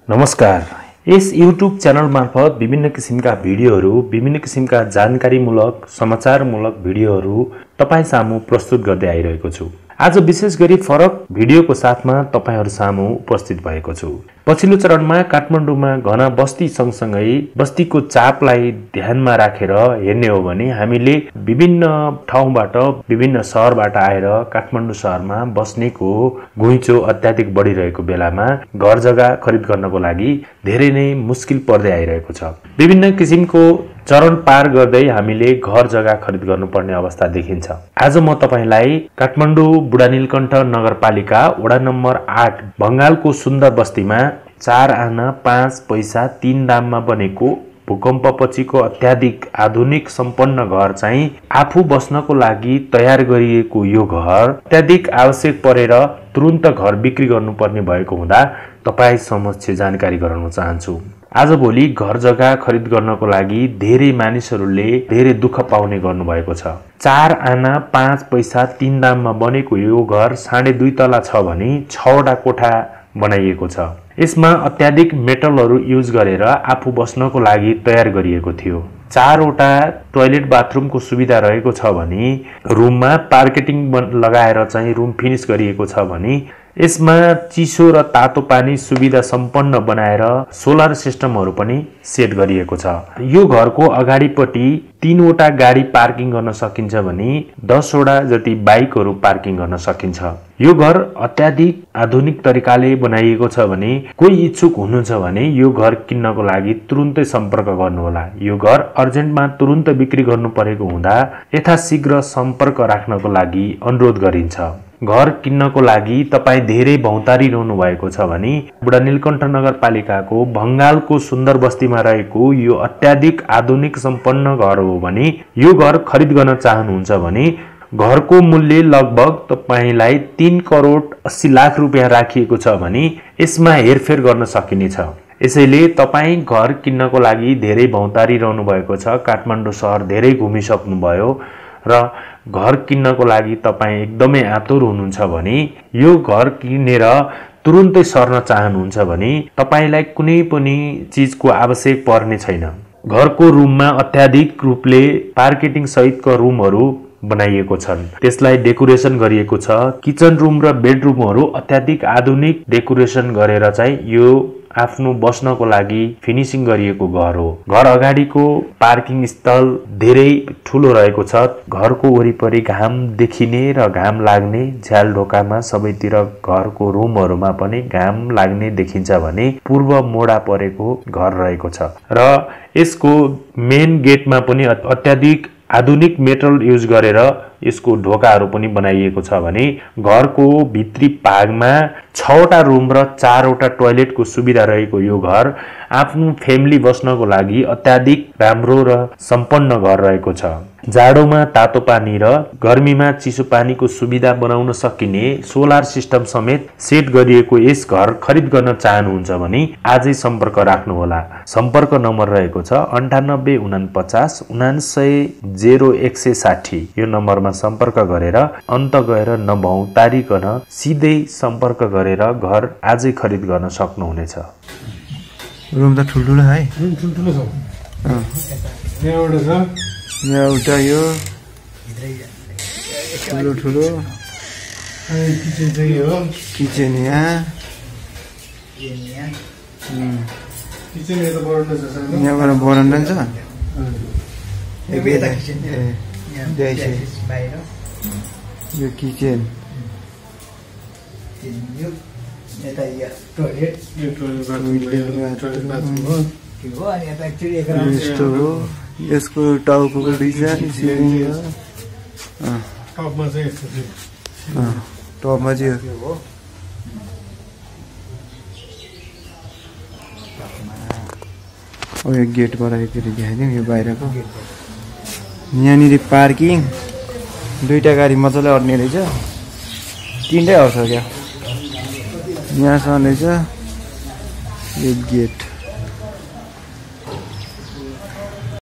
नमस्कार। यस YouTube channel मार्फत विभिन्न किसिमका भिडियोहरू, विभिन्न किसिमका जानकारीमूलक, समाचारमूलक भिडियोहरू तपाईं सामु प्रस्तुत गर्दै आइरहेको छु। आज विशेष गरी फरक भिडियोको साथमा तपाईहरु सामु उपस्थित भएको छु। पछिल्लो चरणमा काठमाडौँमा घना बस्ती सँगसँगै बस्तीको चापलाई ध्यानमा राखेर हेर्ने हो भने हामीले विभिन्न ठाउँबाट, विभिन्न शहरबाट आएर काठमाडौँ शहरमा बस्नेको घुइँचो अत्याधिक बढिरहेको बेलामा घर जग्गा खरिद गर्नको लागि धेरै नै मुस्किल पर्दै आइरहेको छ। विभिन्न किसिमको चरण पार गर्दै हामीले घर जग्गा खरिद गर्नुपर्ने अवस्था देखिन्छ। आज म तपाईलाई काठमाडौँ बुढानीलकण्ठ नगरपालिका वडा नम्बर 8 बंगालको सुन्दर बस्तीमा 4 आना 5 पैसा 3 दाममा बनेको भूकम्पपछिको अत्याधिक आधुनिक सम्पन्न घर चाहिँ आफू बस्नको लागि तयार गरिएको यो घर अत्याधिक आवश्यक परेर तुरुन्त घर बिक्री गर्नुपर्ने भएको हुँदा तपाई समक्ष जानकारी गराउन चाहन्छु। आजभोलि घर जग्गा खरिद गर्नको लागि धेरै मानिसहरूले धेरै दुःख पाउने गर्नुभएको छ। 4 आना 5 पैसा 3 दाममा बनेको यो घर 2.5 तला छ भने 6 वटा कोठा बनाइएको छ। यसमा अत्याधिक मेटलहरू युज गरेर आफू बस्नको लागि तयार गरिएको थियो। 4 वटा टोयलेट बाथरुमको सुविधा रहेको छ भने रुममा पार्केटिङ लगाएर चाहिँ रुम फिनिश गरिएको छ भने यसमा चिसो र तातो पानी सुविधा सम्पन्न बनाएर सोलर सिस्टमहरू पनि सेट गरिएको छ। यो घरको अगाडिपट्टि 3 वटा गाडी पार्किङ गर्न सकिन्छ भने 10 वटा जति बाइकहरू पार्किङ गर्न सकिन्छ। यो घर अत्याधिक आधुनिक तरिकाले बनाइएको छ भने कोही इच्छुक हुनुहुन्छ भने यो घर किन्नको लागि तुरुन्तै सम्पर्क गर्नुहोला। यो घर अर्जेन्टमा तुरुन्त बिक्री गर्नु परेको हुँदा यथाशीघ्र सम्पर्क राख्नको लागि अनुरोध गरिन्छ। घर किन्नको लागि तपाई धेरै भौतारी रहनु भएको छ भने बुढानीलकण्ठ नगरपालिकाको बंगालको सुन्दर बस्तीमा रहेको यो अत्याधिक आधुनिक सम्पन्न घर हो भने यो घर खरिद गर्न चाहनुहुन्छ भने घरको मूल्य लगभग तपाईलाई 3 करोड 80 लाख रुपैयाँ राखिएको छ भने यसमा हेरफेर गर्न सकिनेछ। यसैले तपाई घर किन्नको लागि धेरै भौतारी रहनु भएको छ, काठमाडौँ शहर धेरै घुमिसक्नु भयो र घर किन्नको लागि तपाई एकदमै आतुर हुनुहुन्छ भने यो घर किनेर तुरुन्तै सर्न चाहनुहुन्छ भने तपाईलाई कुनै पनि चीजको आवश्यक पर्ने छैन। घरको रुममा अत्याधिक रूपले पार्केटिङ सहितको रुमहरू बनाइएको छन्। त्यसलाई डेकोरेसन गरिएको छ। किचन रुम र बेडरुमहरू अत्याधिक आधुनिक डेकोरेसन गरेर चाहिँ यो आफ्नो बस्नको लागि फिनिशिङ गरिएको घर हो। घर अगाडिको पार्किङ स्थल धेरै ठूलो रहेको छ। घरको वरिपरि घाम देखिने र घाम लाग्ने झ्याल ढोकामा सबैतिर घरको रुमहरूमा पनि घाम लाग्ने देखिन्छ भने पूर्व मोडा परेको घर रहेको छ र यसको मेन गेटमा पनि अत्याधिक आधुनिक मेटल युज गरेर यसको ढोकाहरू पनि बनाइएको छ भने घरको भित्री भागमा 6 वटा रुम र 4 वटा टोयलेटको सुविधा रहेको यो घर आफ्नो फ्यामिली बस्नको लागि अत्याधिक राम्रो र सम्पन्न घर रहेको छ। जाडोमा तातो पानी र गर्मीमा चिसो पानीको सुविधा बनाउन सकिने सोलर सिस्टम समेत सेट गरिएको यस घर खरिद गर्न चाहनुहुन्छ भने आजै सम्पर्क राख्नुहोला। सम्पर्क नम्बर रहेको छ 98 49 79 0160। यो नम्बरमा सम्पर्क गरेर अन्त गएर नभौतारिकन सिधै सम्पर्क गरेर घर आजै खरिद गर्न सक्नुहुनेछ। रुम त ठुल्ठुलो है? रुम ठुल्ठुलो छ। एउटा यो ठुलो किचन चाहिँ हो। किचन यहाँ किचन यता बढ्नु छ सर। यहाँबाट बरन्डा छ। यो किचन यस्तो हो। यसको टाउको डिजाइन टपमा चाहिँ यस्तो छ। टपमा चाहिँ यो गेटबाट यति देखाइदिउँ। यो बाहिरको यहाँनिर पार्किङ 2टा गाडी मजाले अट्ने रहेछ। 3टै आउँछ क्या यहाँसम्म रहेछ। यो गेट